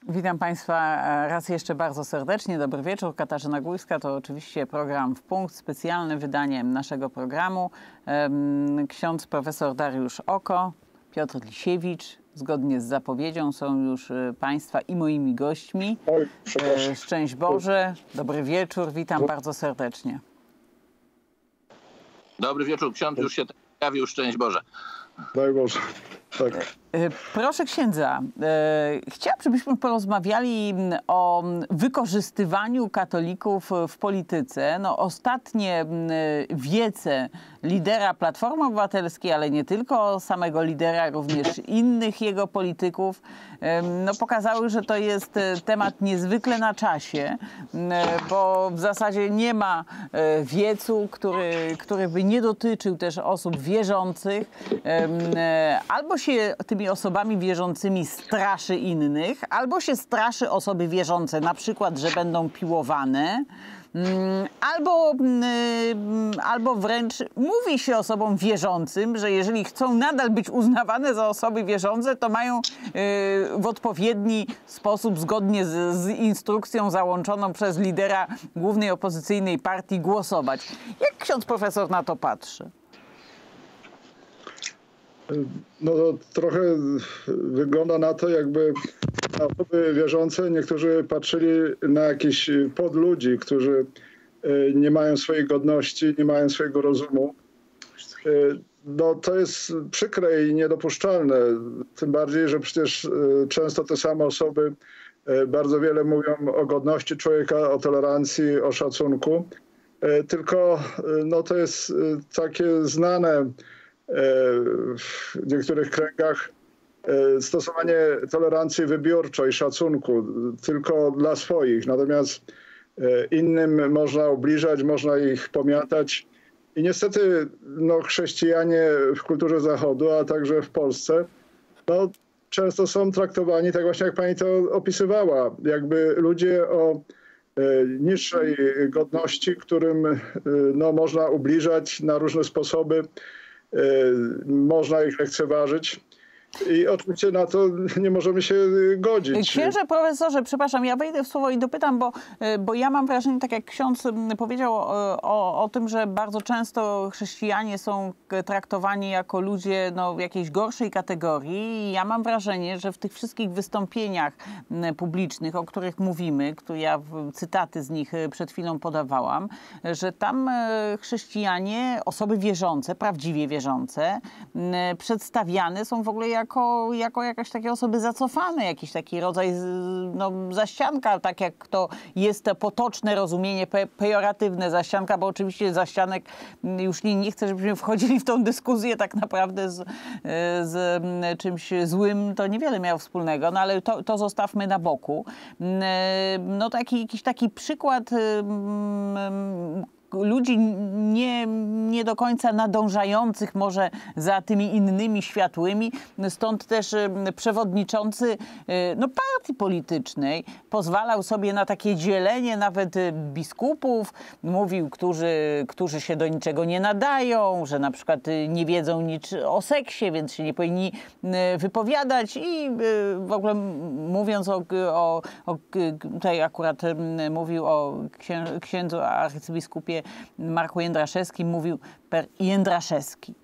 Witam Państwa raz jeszcze bardzo serdecznie. Dobry wieczór. Katarzyna Górska. To oczywiście program W Punkt, specjalne wydanie naszego programu. Ksiądz profesor Dariusz Oko, Piotr Lisiewicz. Zgodnie z zapowiedzią są już Państwa i moimi gośćmi. Oj, przepraszam. Szczęść Boże. Dobry wieczór. Witam bardzo serdecznie. Dobry wieczór. Ksiądz już się pojawił. Szczęść Boże. Daj Boże. Tak. Proszę księdza, chciałabym, żebyśmy porozmawiali o wykorzystywaniu katolików w polityce. No, ostatnie wiece lidera Platformy Obywatelskiej, ale nie tylko samego lidera, również innych jego polityków, no, pokazały, że to jest temat niezwykle na czasie, bo w zasadzie nie ma wiecu, który by nie dotyczył też osób wierzących. Albo się tymi osobami wierzącymi straszy innych, albo się straszy osoby wierzące, na przykład, że będą piłowane, albo wręcz mówi się osobom wierzącym, że jeżeli chcą nadal być uznawane za osoby wierzące, to mają w odpowiedni sposób, zgodnie z instrukcją załączoną przez lidera głównej opozycyjnej partii, głosować. Jak ksiądz profesor na to patrzy? No to trochę wygląda na to, jakby osoby wierzące niektórzy patrzyli na jakichś podludzi, którzy nie mają swojej godności, nie mają swojego rozumu. No to jest przykre i niedopuszczalne. Tym bardziej, że przecież często te same osoby bardzo wiele mówią o godności człowieka, o tolerancji, o szacunku. Tylko no to jest takie znane w niektórych kręgach stosowanie tolerancji wybiórczo i szacunku tylko dla swoich. Natomiast innym można ubliżać, można ich pomiatać. I niestety no, chrześcijanie w kulturze Zachodu, a także w Polsce, no, często są traktowani tak właśnie, jak pani to opisywała. Jakby ludzie o niższej godności, którym no, można ubliżać na różne sposoby. Można ich lekceważyć. I oczywiście na to nie możemy się godzić. Księże profesorze, przepraszam, ja wejdę w słowo i dopytam, bo ja mam wrażenie, tak jak ksiądz powiedział o tym, że bardzo często chrześcijanie są traktowani jako ludzie no, w jakiejś gorszej kategorii. I ja mam wrażenie, że w tych wszystkich wystąpieniach publicznych, o których mówimy, które ja cytaty z nich przed chwilą podawałam, że tam chrześcijanie, osoby wierzące, prawdziwie wierzące, przedstawiane są w ogóle jako jakaś takie osoby zacofane, jakiś taki rodzaj no, zaścianka, tak jak to jest to potoczne rozumienie, pejoratywne zaścianka, bo oczywiście zaścianek, już nie chcę, żebyśmy wchodzili w tą dyskusję tak naprawdę z czymś złym, to niewiele miało wspólnego, no ale to zostawmy na boku. No jakiś taki przykład ludzi nie do końca nadążających może za tymi innymi światłymi. Stąd też przewodniczący no, partii politycznej pozwalał sobie na takie dzielenie nawet biskupów. Mówił, którzy się do niczego nie nadają, że na przykład nie wiedzą nic o seksie, więc się nie powinni wypowiadać. I w ogóle mówiąc tutaj akurat mówił o księdzu arcybiskupie Marku Jędraszewskim, mówił per Jędraszewski.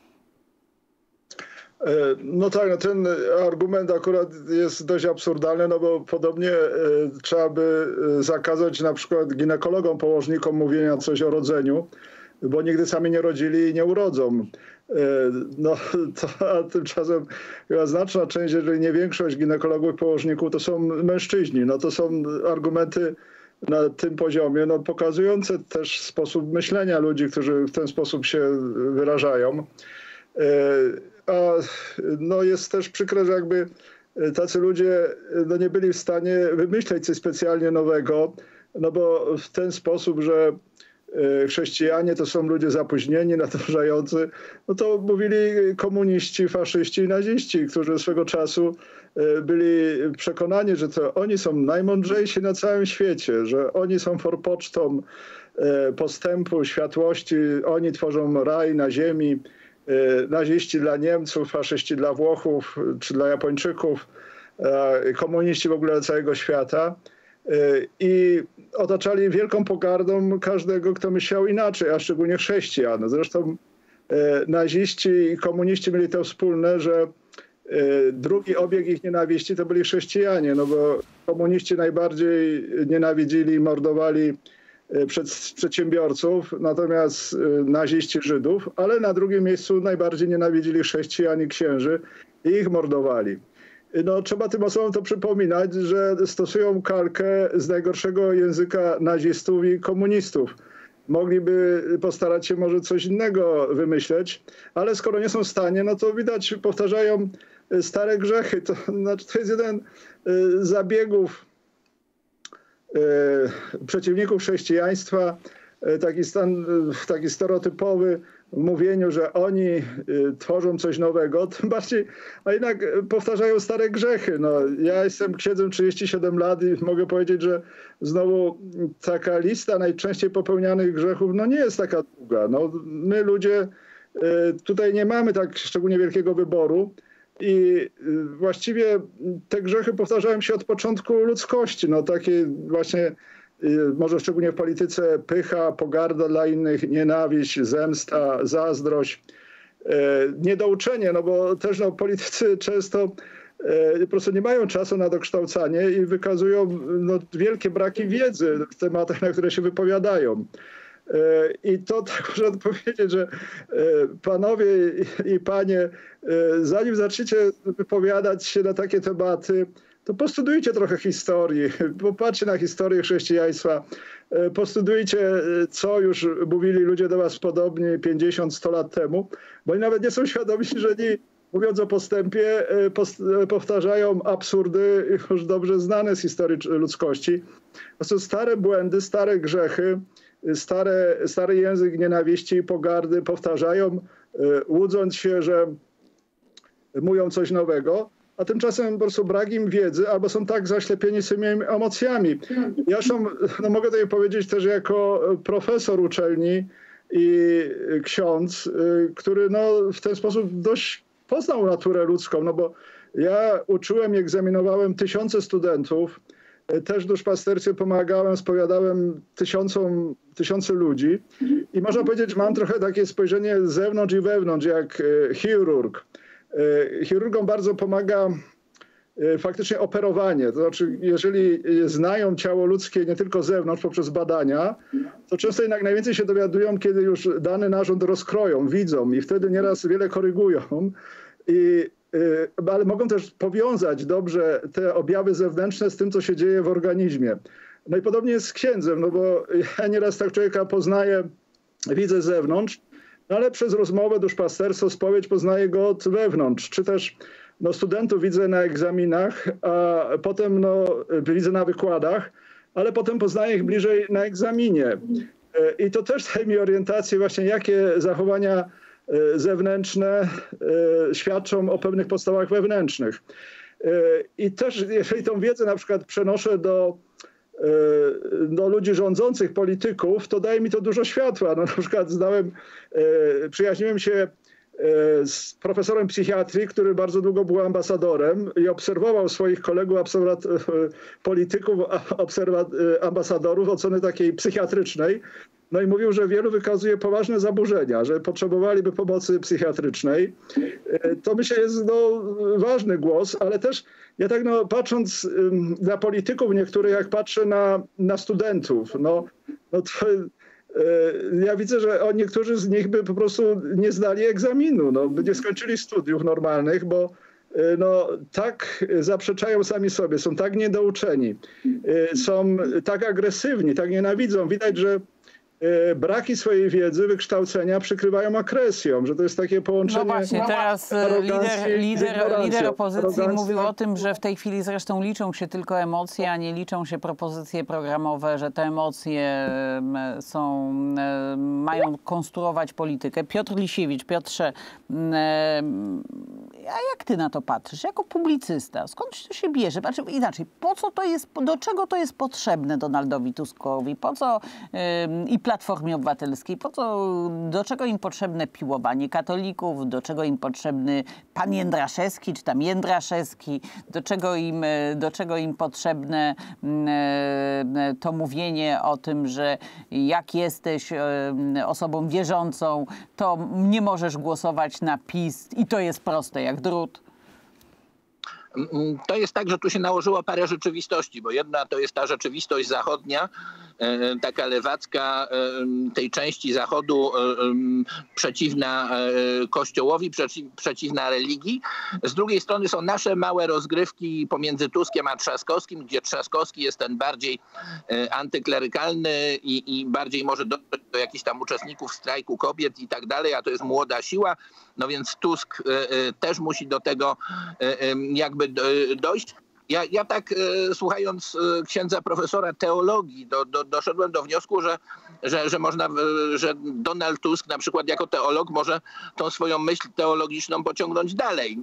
No tak, no ten argument akurat jest dość absurdalny, no bo podobnie trzeba by zakazać na przykład ginekologom, położnikom mówienia coś o rodzeniu, bo nigdy sami nie rodzili i nie urodzą. No a tymczasem chyba znaczna część, jeżeli nie większość ginekologów i położników to są mężczyźni. No to są argumenty na tym poziomie, no, pokazujące też sposób myślenia ludzi, którzy w ten sposób się wyrażają. A no, jest też przykre, że jakby tacy ludzie no, nie byli w stanie wymyśleć coś specjalnie nowego, no bo w ten sposób, że chrześcijanie to są ludzie zapóźnieni, nadążający, no to mówili komuniści, faszyści i naziści, którzy swego czasu byli przekonani, że to oni są najmądrzejsi na całym świecie, że oni są forpocztą postępu, światłości, oni tworzą raj na ziemi, naziści dla Niemców, faszyści dla Włochów czy dla Japończyków, komuniści w ogóle całego świata. I otaczali wielką pogardą każdego, kto myślał inaczej, a szczególnie chrześcijan. Zresztą naziści i komuniści mieli to wspólne, że drugi obieg ich nienawiści to byli chrześcijanie, no bo komuniści najbardziej nienawidzili i mordowali przedsiębiorców, natomiast naziści Żydów, ale na drugim miejscu najbardziej nienawidzili chrześcijan i księży i ich mordowali. No, trzeba tym osobom to przypominać, że stosują kalkę z najgorszego języka nazistów i komunistów. Mogliby postarać się może coś innego wymyśleć, ale skoro nie są w stanie, no to widać, powtarzają stare grzechy. To jest jeden z zabiegów przeciwników chrześcijaństwa, taki stereotypowy w mówieniu, że oni tworzą coś nowego, tym bardziej, a jednak powtarzają stare grzechy. No, ja jestem księdzem 37 lat i mogę powiedzieć, że znowu taka lista najczęściej popełnianych grzechów no nie jest taka długa. No, my ludzie tutaj nie mamy tak szczególnie wielkiego wyboru i właściwie te grzechy powtarzają się od początku ludzkości. No, takie właśnie może szczególnie w polityce pycha, pogarda dla innych, nienawiść, zemsta, zazdrość, niedouczenie, no bo też no, politycy często po prostu nie mają czasu na dokształcanie i wykazują no, wielkie braki wiedzy w tematach, na które się wypowiadają. I to tak można powiedzieć, że panowie i panie, zanim zaczniecie wypowiadać się na takie tematy, to postudujcie trochę historii, popatrzcie na historię chrześcijaństwa, postudujcie, co już mówili ludzie do was podobni 50-100 lat temu, bo oni nawet nie są świadomi, że oni, mówiąc o postępie, powtarzają absurdy już dobrze znane z historii ludzkości. To są stare błędy, stare grzechy, stary język nienawiści i pogardy powtarzają, łudząc się, że mówią coś nowego, a tymczasem po prostu brak im wiedzy albo są tak zaślepieni swymi emocjami. Ja no mogę tutaj powiedzieć też jako profesor uczelni i ksiądz, który no w ten sposób dość poznał naturę ludzką, no bo ja uczyłem i egzaminowałem tysiące studentów, też w duszpasterstwie pomagałem, spowiadałem tysiące ludzi i można powiedzieć, że mam trochę takie spojrzenie z zewnątrz i wewnątrz, jak chirurg. Chirurgom bardzo pomaga faktycznie operowanie. To znaczy, jeżeli znają ciało ludzkie nie tylko z zewnątrz poprzez badania, to często jednak najwięcej się dowiadują, kiedy już dany narząd rozkroją, widzą i wtedy nieraz wiele korygują. Ale mogą też powiązać dobrze te objawy zewnętrzne z tym, co się dzieje w organizmie. No i podobnie jest z księdzem, no bo ja nieraz tak człowieka poznaję, widzę z zewnątrz, no ale przez rozmowę, duszpasterstwo, spowiedź poznaję go od wewnątrz. Czy też no, studentów widzę na egzaminach, a potem no, widzę na wykładach, ale potem poznaję ich bliżej na egzaminie. I to też daje mi orientację właśnie, jakie zachowania zewnętrzne świadczą o pewnych postawach wewnętrznych. I też jeżeli tą wiedzę na przykład przenoszę do ludzi rządzących, polityków, to daje mi to dużo światła. No, na przykład przyjaźniłem się z profesorem psychiatrii, który bardzo długo był ambasadorem i obserwował swoich kolegów, polityków, ambasadorów oceny takiej psychiatrycznej. No i mówił, że wielu wykazuje poważne zaburzenia, że potrzebowaliby pomocy psychiatrycznej. To myślę jest ważny głos, ale też ja tak patrząc na polityków niektórych, jak patrzę na studentów, to ja widzę, że niektórzy z nich by po prostu nie zdali egzaminu, by nie skończyli studiów normalnych, bo tak zaprzeczają sami sobie, są tak niedouczeni, są tak agresywni, tak nienawidzą. Widać, że braki swojej wiedzy, wykształcenia przykrywają agresją, że to jest takie połączenie. No właśnie, teraz lider opozycji mówił o tym, że w tej chwili zresztą liczą się tylko emocje, a nie liczą się propozycje programowe, że te emocje mają konstruować politykę. Piotr Lisiewicz, Piotrze, A jak ty na to patrzysz, jako publicysta? Skąd to się bierze? Znaczy, inaczej, po co to jest, do czego to jest potrzebne Donaldowi Tuskowi? Po co i Platformie Obywatelskiej? Do czego im potrzebne piłowanie katolików? Do czego im potrzebny pan Jędraszewski, czy tam Jędraszewski? Do czego im potrzebne to mówienie o tym, że jak jesteś osobą wierzącą, to nie możesz głosować na PiS i to jest proste jak drut? To jest tak, że tu się nałożyło parę rzeczywistości, bo jedna to jest ta rzeczywistość zachodnia, taka lewacka, tej części Zachodu przeciwna Kościołowi, przeciwna religii. Z drugiej strony są nasze małe rozgrywki pomiędzy Tuskiem a Trzaskowskim, gdzie Trzaskowski jest ten bardziej antyklerykalny i bardziej może dotrzeć do jakichś tam uczestników strajku kobiet i tak dalej, a to jest młoda siła. No więc Tusk też musi do tego jakby dojść. Ja tak słuchając księdza profesora teologii doszedłem do wniosku, że Donald Tusk na przykład jako teolog może tą swoją myśl teologiczną pociągnąć dalej.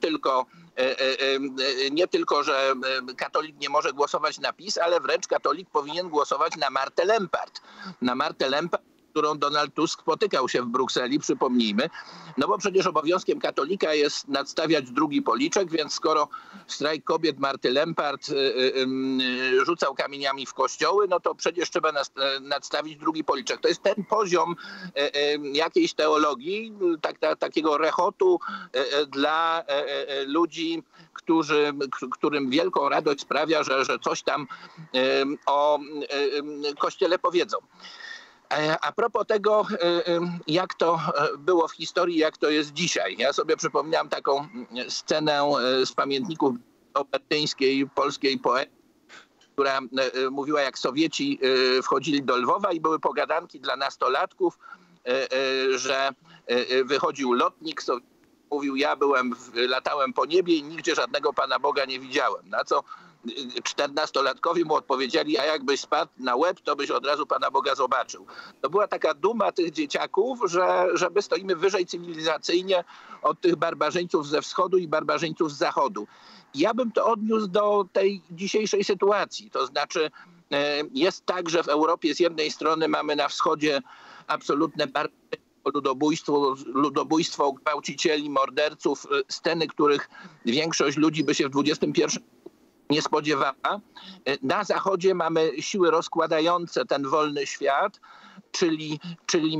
Nie tylko, że katolik nie może głosować na PiS, ale wręcz katolik powinien głosować na Martę Lempart. Na Martę Lempart, którą Donald Tusk spotykał się w Brukseli, przypomnijmy. No bo przecież obowiązkiem katolika jest nadstawiać drugi policzek, więc skoro strajk kobiet Marty Lempart rzucał kamieniami w kościoły, no to przecież trzeba nadstawić drugi policzek. To jest ten poziom jakiejś teologii, takiego rechotu dla ludzi, którym wielką radość sprawia, że coś tam o Kościele powiedzą. A propos tego, jak to było w historii, jak to jest dzisiaj. Ja sobie przypomniałem taką scenę z pamiętników obertyńskiej polskiej poety, która mówiła, jak Sowieci wchodzili do Lwowa i były pogadanki dla nastolatków, że wychodził lotnik, mówił, latałem po niebie i nigdzie żadnego Pana Boga nie widziałem. Na co 14-latkowie mu odpowiedzieli, a jakbyś spadł na łeb, to byś od razu Pana Boga zobaczył. To była taka duma tych dzieciaków, że my stoimy wyżej cywilizacyjnie od tych barbarzyńców ze wschodu i barbarzyńców z zachodu. Ja bym to odniósł do tej dzisiejszej sytuacji. To znaczy jest tak, że w Europie z jednej strony mamy na wschodzie absolutne ludobójstwo gwałcicieli, morderców, sceny, których większość ludzi by się w XXI nie spodziewała. Na zachodzie mamy siły rozkładające ten wolny świat, czyli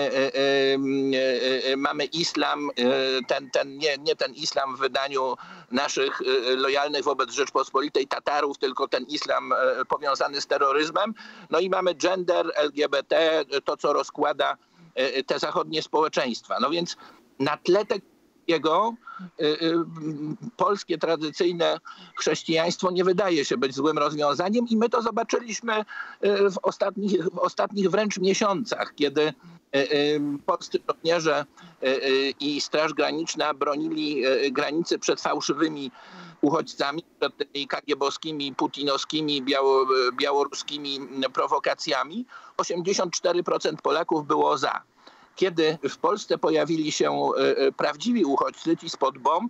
mamy islam, nie ten islam w wydaniu naszych lojalnych wobec Rzeczpospolitej Tatarów, tylko ten islam powiązany z terroryzmem. No i mamy gender, LGBT, to co rozkłada te zachodnie społeczeństwa. No więc na tle jego polskie tradycyjne chrześcijaństwo nie wydaje się być złym rozwiązaniem i my to zobaczyliśmy w ostatnich wręcz miesiącach, kiedy polscy żołnierze i Straż Graniczna bronili granicy przed fałszywymi uchodźcami, przed tymi kagiebowskimi, putinowskimi, białoruskimi prowokacjami. 84% Polaków było za. Kiedy w Polsce pojawili się prawdziwi uchodźcy, ci spod bomb,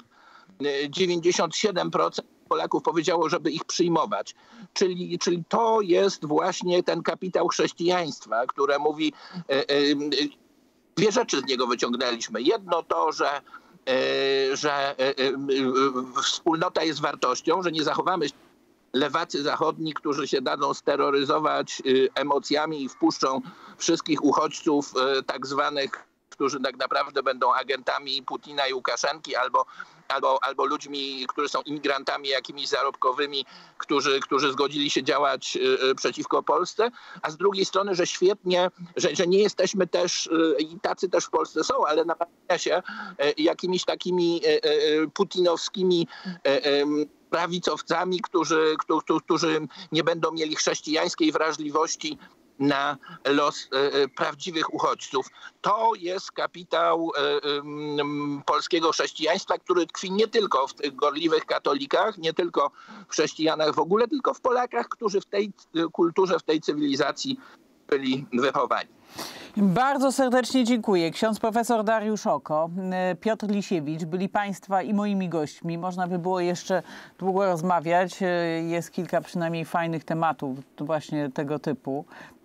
97% Polaków powiedziało, żeby ich przyjmować. Czyli to jest właśnie ten kapitał chrześcijaństwa, które mówi, dwie rzeczy z niego wyciągnęliśmy. Jedno to, że wspólnota jest wartością, że nie zachowamy się lewacy zachodni, którzy się dadzą steroryzować emocjami i wpuszczą wszystkich uchodźców tak zwanych, którzy tak naprawdę będą agentami Putina i Łukaszenki albo ludźmi, którzy są imigrantami jakimiś zarobkowymi, którzy zgodzili się działać przeciwko Polsce, a z drugiej strony, że świetnie, że nie jesteśmy też, i tacy też w Polsce są, ale na się jakimiś takimi putinowskimi prawicowcami, którzy nie będą mieli chrześcijańskiej wrażliwości na los prawdziwych uchodźców. To jest kapitał polskiego chrześcijaństwa, który tkwi nie tylko w tych gorliwych katolikach, nie tylko w chrześcijanach w ogóle, tylko w Polakach, którzy w tej kulturze, w tej cywilizacji byli wychowani. Bardzo serdecznie dziękuję. Ksiądz profesor Dariusz Oko, Piotr Lisiewicz byli Państwa i moimi gośćmi. Można by było jeszcze długo rozmawiać. Jest kilka przynajmniej fajnych tematów właśnie tego typu.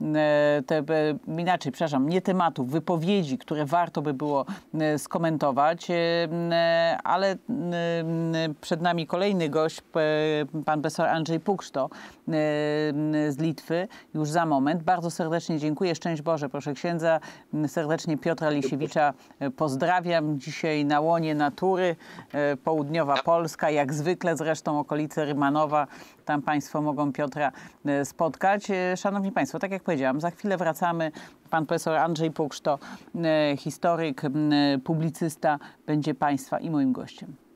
Nie tematów, wypowiedzi, które warto by było skomentować, ale przed nami kolejny gość, pan profesor Andrzej Pukszto z Litwy, już za moment. Bardzo serdecznie dziękuję. Szczęść Boże, proszę księdza. Serdecznie Piotra Lisiewicza pozdrawiam. Dzisiaj na łonie natury, południowa Polska, jak zwykle zresztą okolice Rymanowa. Tam Państwo mogą Piotra spotkać. Szanowni Państwo, tak jak powiedziałam, za chwilę wracamy. Pan profesor Andrzej Pukszto, historyk, publicysta, będzie Państwa i moim gościem.